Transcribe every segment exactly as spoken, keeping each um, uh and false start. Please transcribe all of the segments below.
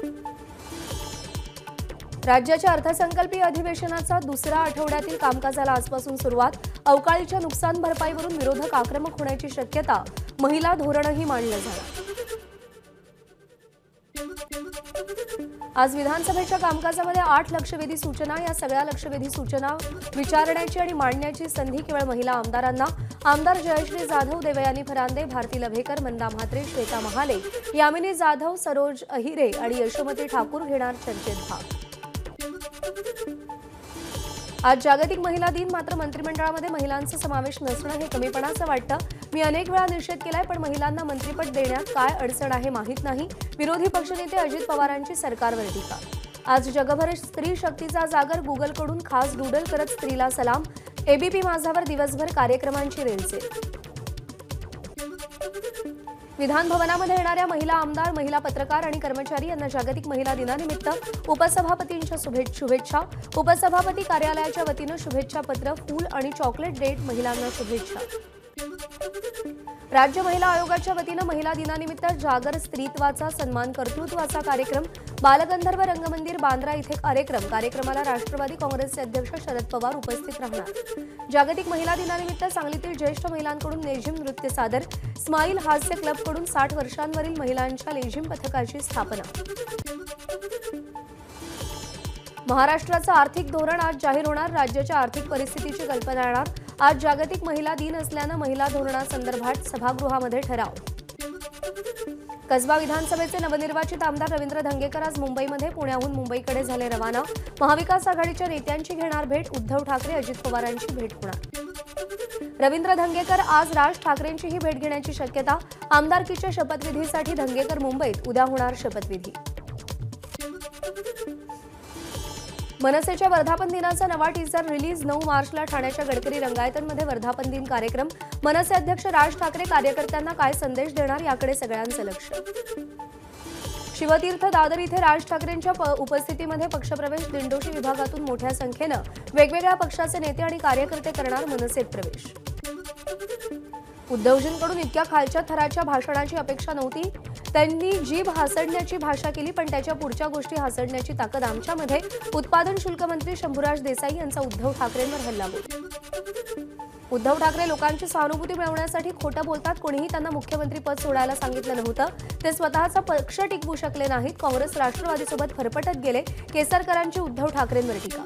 राज्याच्या अर्थसंकल्पीय अधिवेशनाचा दुसरा आठवड्यातील कामकाजाला आजपासून सुरुवात. अवकाळीच्या नुकसान भरपाईवरून विरोधक आक्रमक होण्याची शक्यता. महिला धोरणही मांडलं जाणार. आज विधानसभेच्या कामकाजामध्ये आठ लक्षवेधी सूचना. या सगळ्या लक्षवेधी सूचना विचारण्याची आणि मांडण्याची संधी केवळ महिला आमदारांना. आमदार जयश्री जाधव, देवयानी फरांदे, भारती लव्हेकर, मंदा म्हात्रे, श्वेता महाले, यामिनी जाधव, सरोज अहिरे आणि यशोमती ठाकूर घेणार चर्चेत भाग. आज जागतिक महिला दिन. मात्र मंत्रिमंडळामध्ये महिलांचा समावेश नसणं हे कमीपणाचं वाटतं. मी अनेक वेळा निषेध केलाय, पण महिलांना मंत्रिपद देण्यात काय अडचण आहे माहीत नाही. विरोधी पक्षनेते अजित पवारांची सरकारवर टीका. आज जगभर स्त्री शक्तीचा जागर. गुगलकडून खास डूडल करत स्त्रीला सलाम. एबीपी माझावर दिवसभर कार्यक्रमांची रेलचेल. विधान भवनामध्ये येणाऱ्या महिला आमदार, महिला पत्रकार आणि कर्मचारी यांना जागतिक महिला दिनानिमित्त उपसभापतींच्या शुभेच्छा. उपसभापती कार्यालयाच्या वतीनं शुभेच्छा पत्र, फूल आणि चॉकलेट देत महिलांना शुभेच्छा. राज्य महिला आयोगाच्या वतीनं महिला दिनानिमित्त जागर, स्त्रीत्वाचा सन्मान, कर्तृत्वाचा कार्यक्रम. बालगंधर्व रंगमंदिर, बांद्रा इथे कार्यक्रम. कार्यक्रमाला राष्ट्रवादी काँग्रेसचे अध्यक्ष शरद पवार उपस्थित राहणार. जागतिक महिला दिनानिमित्त सांगलीतील ज्येष्ठ महिलांकडून लेझिम नृत्य सादर. स्माईल हास्य क्लबकडून साठ वर्षांवरील महिलांच्या लेझिम पथकाची स्थापना. महाराष्ट्राचं आर्थिक धोरण आज जाहीर होणार. राज्याच्या आर्थिक परिस्थितीची कल्पना येणार. आज जागतिक महिला दिन असल्यानं महिला धोरणासंदर्भात सभागृहामध्ये ठराव. कसबा विधानसभेचे नवनिर्वाचित आमदार रवींद्र धंगेकर आज मुंबईमध्ये पुण्याहून मुंबईकडे झाले रवाना. महाविकास आघाडीच्या नेत्यांची घेणार भेट. उद्धव ठाकरे, अजित पवारांची भेट होणार. रवींद्र धंगेकर आज राज ठाकरेंचीही भेट घेण्याची शक्यता. आमदारकीच्या शपथविधीसाठी धंगेकर मुंबईत. उद्या होणार शपथविधी. मनसेच्या वर्धापन दिनाचा नवा टीझर रिलीज. नऊ मार्चला ठाण्याच्या गडकरी रंगायतमध्ये वर्धापन दिन कार्यक्रम. मनसे अध्यक्ष राज ठाकरे कार्यकर्त्यांना काय संदेश देणार याकडे सगळ्यांचं लक्ष. शिवतीर्थ दादर इथे राज ठाकरेंच्या उपस्थितीमध्ये पक्षप्रवेश. दिंडोशी विभागातून मोठ्या संख्येनं वेगवेगळ्या पक्षाचे नेते आणि कार्यकर्ते करणार मनसेत प्रवेश. उद्धवजींकडून इतक्या खालच्या थराच्या भाषणाची अपेक्षा नव्हती. त्यांनी जीभ हासडण्याची भाषा केली, पण त्याच्या पुढच्या गोष्टी हासडण्याची ताकद आमच्यामध्ये. उत्पादन शुल्क मंत्री शंभूराज देसाई यांचा उद्धव ठाकरेंवर हल्लाबोल. उद्धव ठाकरे लोकांची सहानुभूती मिळवण्यासाठी खोटं बोलतात. कोणीही त्यांना मुख्यमंत्री पद सोडायला सांगितलं नव्हतं. ते स्वतःचा पक्ष टिकवू शकले नाहीत. काँग्रेस राष्ट्रवादीसोबत फरफटत गेले. केसरकरांची उद्धव ठाकरेंवर टीका.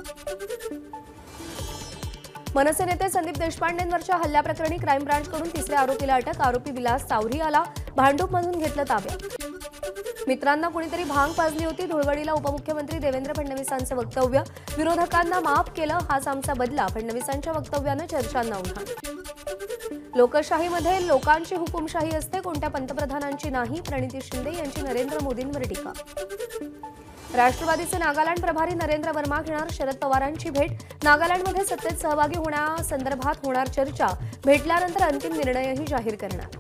मनसे नेते संदीप देशपांडेंवरच्या हल्ल्याप्रकरणी क्राईम ब्रांचकडून तिसऱ्या आरोपीला अटक. आरोपी विलास चावरी याला भांडूपमधून घेतलं ताब्यात. मित्रांना कुणीतरी भांग पाजली होती. धुळवडीला उपमुख्यमंत्री देवेंद्र फडणवीसांचं वक्तव्य. विरोधकांना माफ केलं, हाच आमचा बदला. फडणवीसांच्या वक्तव्यानं चर्चांना उधाण. लोकशाहीमध्ये लोकांची हुकुमशाही असते, कोणत्या पंतप्रधानांची नाही. प्रणिती शिंदे यांची नरेंद्र मोदींवर टीका. राष्ट्रवादीचे नागालँड प्रभारी नरेंद्र वर्मा घेणार शरद पवारांची भेट. नागालँडमध्ये सत्तेत सहभागी होण्यासंदर्भात होणार चर्चा. भेटल्यानंतर अंतिम निर्णयही जाहीर करणार.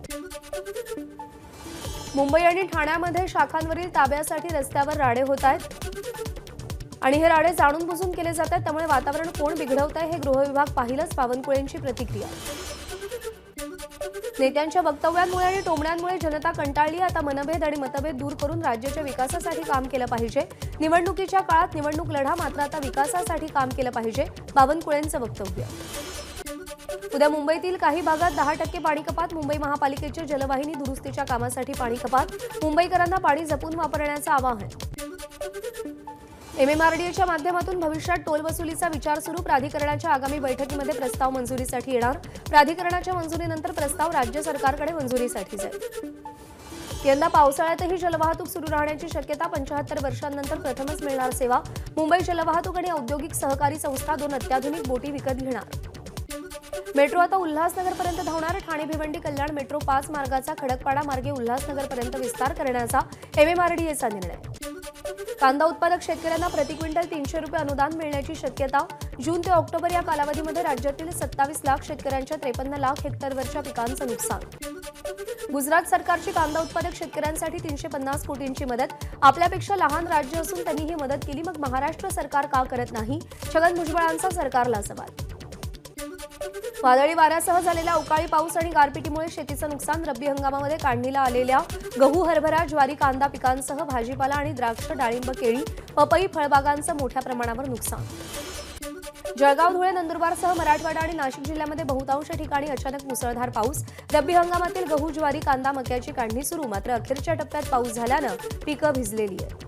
मुंबई आणि ठाण्यामध्ये शाखांवरील ताब्यासाठी रस्त्यावर राडे होत आहेत आणि हे राडे जाणून बुजून केले जात आहेत. त्यामुळे वातावरण कोण बिघडवत आहे हे गृहविभाग पाहिलंच. बावनकुळेंची प्रतिक्रिया. नेत्यांच्या वक्तव्यांमुळे आणि टोमण्यांमुळे जनता कंटाळली. आता मनभेद आणि मतभेद दूर करून राज्याच्या विकासासाठी काम केलं पाहिजे. निवडणुकीच्या काळात निवडणूक लढा, मात्र आता विकासासाठी काम केलं पाहिजे. बावनकुळेंचं वक्तव्य. उद्या मुंबईतील काही भागात दहा टक्के पाणी कपात. मुंबई महापालिकेच्या जलवाहिनी दुरुस्तीच्या कामासाठी पाणी कपात. मुंबईकरांना पाणी जपून वापरण्याचं आवाहन. एमएमआरडीएच्या माध्यमातून भविष्यात टोल वसुलीचा विचार सुरू. प्राधिकरणाच्या आगामी बैठकीमध्ये प्रस्ताव मंजुरीसाठी येणार. प्राधिकरणाच्या मंजुरीनंतर प्रस्ताव राज्य सरकारकडे मंजुरीसाठी जाईल. यंदा पावसाळ्यातही जलवाहतूक सुरू राहण्याची शक्यता. पंचाहत्तर वर्षांनंतर प्रथमच मिळणार सेवा. मुंबई जलवाहतूक आणि औद्योगिक सहकारी संस्था दोन अत्याधुनिक बोटी विकत घेणार. मेट्रो आता उल्हासनगरपर्यंत धावणार. ठाणे भिवंडी कल्याण मेट्रो पाच मार्गाचा खडकपाडा मार्गे उल्हासनगरपर्यंत विस्तार करण्याचा एमएमआरडीएचा निर्णय. कांदा उत्पादक शेतकऱ्यांना प्रति क्विंटल तीनशे रुपये अनुदान मिळण्याची शक्यता. जून ते ऑक्टोबर या कालावधीमध्ये राज्यातील सत्तावीस लाख शेतकऱ्यांच्या त्रेपन्न लाख हेक्टरवरच्या पिकांचं नुकसान. गुजरात सरकारची कांदा उत्पादक शेतकऱ्यांसाठी तीनशे पन्नास कोटींची मदत. आपल्यापेक्षा लहान राज्य असून त्यांनी ही मदत केली, मग महाराष्ट्र सरकार का करत नाही? छगन भुजबळांचा सरकारला सवाल. वादळी वाऱ्यासह झालेल्या अवकाळी पाऊस आणि गारपिटीमुळे शेतीचं नुकसान. रब्बी हंगामामध्ये काढणीला आलेल्या गहू, हरभरा, ज्वारी, कांदा पिकांसह भाजीपाला आणि द्राक्ष, डाळिंब, केळी, पपई फळबागांचं मोठ्या प्रमाणावर नुकसान. जळगाव, धुळे, नंदुरबारसह मराठवाडा आणि नाशिक जिल्ह्यामध्ये बहुतांश ठिकाणी अचानक मुसळधार पाऊस. रब्बी हंगामातील गहू, ज्वारी, कांदा, मक्याची काढणी सुरू. मात्र अखेरच्या टप्प्यात पाऊस झाल्यानं पिकं भिजलेली आहेत.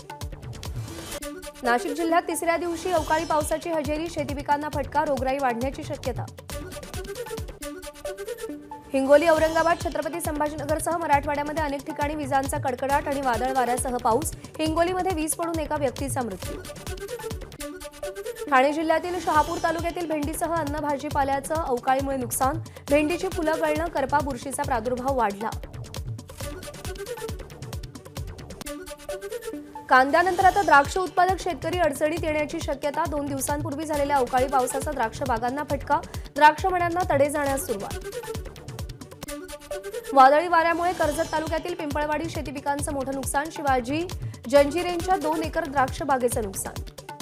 नाशिक जिल्ह्यात तिसऱ्या दिवशी अवकाळी पावसाची हजेरी. शेती पिकांना फटका, रोगराई वाढण्याची शक्यता. हिंगोली, औरंगाबाद, छत्रपती संभाजीनगरसह मराठवाड्यामध्ये अनेक ठिकाणी विजांचा कडकडाट आणि वादळ वाऱ्यासह पाऊस. हिंगोलीमध्ये वीज पडून एका व्यक्तीचा मृत्यू. ठाणे जिल्ह्यातील शहापूर तालुक्यातील भेंडीसह अन्न भाजीपाल्याचं अवकाळीमुळे नुकसान. भेंडीची फुलं गळणं, करपा, बुरशीचा प्रादुर्भाव वाढला. कांद्यानंतर आता द्राक्ष उत्पादक शेतकरी अडचणीत येण्याची शक्यता. दोन दिवसांपूर्वी झालेल्या अवकाळी पावसाचा द्राक्ष बागांना फटका. द्राक्ष मण्यांना तडे जाण्यास सुरुवात. वादळी वाऱ्यामुळे कर्जत तालुक्यातील पिंपळवाडी शेती पिकांचं मोठं नुकसान. शिवाजी जंजिरेंच्या दोन एकर द्राक्ष बागेचं नुकसान.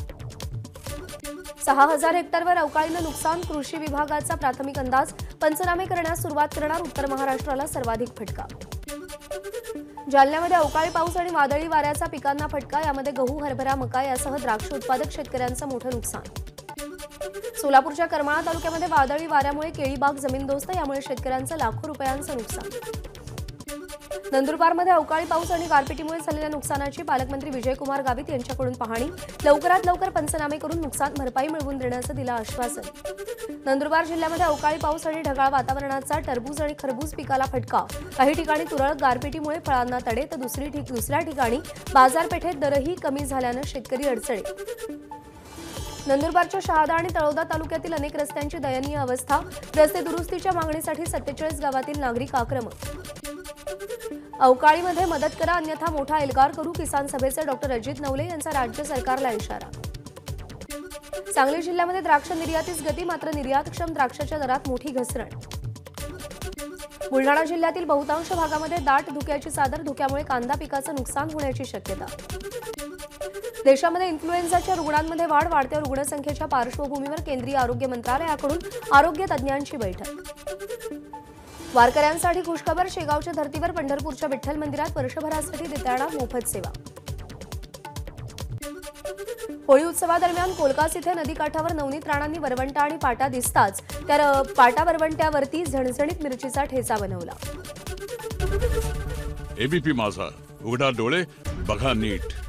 सहा हजार हेक्टरवर अवकाळीनं नुकसान. कृषी विभागाचा प्राथमिक अंदाज. पंचनामे करण्यास सुरुवात करणार. उत्तर महाराष्ट्राला सर्वाधिक फटका. जालन्यामध्ये अवकाळी पाऊस आणि वादळी वाऱ्याचा पिकांना फटका. यामध्ये गहू, हरभरा, मका यासह द्राक्ष उत्पादक शेतकऱ्यांचं मोठं नुकसान. सोलापूरच्या करमाळा तालुक्यामध्ये वादळी वाऱ्यामुळे केळी बाग जमीनदोस्त. यामुळे शेतकऱ्यांचं लाखो रुपयांचं नुकसान. नंदुरबारमध्ये अवकाळी पाऊस आणि गारपिटीमुळे झालेल्या नुकसानाची पालकमंत्री विजयकुमार गावित यांच्याकडून पाहणी. लवकरात लवकर पंचनामे करून नुकसान भरपाई मिळवून देण्याचं दिलं आश्वासन. नंदुरबार जिल्ह्यामध्ये अवकाळी पाऊस आणि ढगाळ वातावरणाचा टरबूज आणि खरबूज पिकाला फटका. काही ठिकाणी तुरळक गारपिटीमुळे फळांना तडे तर दुसरी ठिक दुसऱ्या ठिकाणी बाजारपेठेत दरही कमी झाल्यानं शेतकरी अडचणीत. नंदुरबारच्या शहादा आणि तळोदा तालुक्यातील अनेक रस्त्यांची दयनीय अवस्था. रस्ते दुरुस्तीच्या मागणीसाठी सत्तेचाळीस गावातील नागरिक आक्रमक. अवकाळीमध्ये मदत करा अन्यथा मोठा एल्गार करू. किसान सभेचे डॉक्टर अजित नवले यांचा राज्य सरकारला इशारा. सांगली जिल्ह्यामध्ये द्राक्ष निर्यातीस गती. मात्र निर्यातक्षम द्राक्षाच्या दरात मोठी घसरण. बुलढाणा जिल्ह्यातील बहुतांश भागामध्ये दाट धुक्याची चादर. धुक्यामुळे कांदा पिकाचं नुकसान होण्याची शक्यता. देशामध्ये इन्फ्लुएन्झाच्या रुग्णांमध्ये वाढ. वाढत्या रुग्णसंख्येच्या पार्श्वभूमीवर केंद्रीय आरोग्य मंत्रालयाकडून आरोग्य तज्ज्ञांची बैठक. वारकऱ्यांसाठी खुशखबर. शेगावच्या धर्तीवर पंढरपूरच्या विठ्ठल मंदिरात वर्षभरासाठी देता येणार मोफत सेवा. होळी उत्सवादरम्यान कोलकास इथे नदीकाठावर नवनीत राणांनी वरवंटा आणि पाटा दिसताच त्या पाटा वरवंट्यावरती झणझणीत मिरचीचा ठेचा बनवला. एबीपी माझा, उघडा डोळे बघा नीट.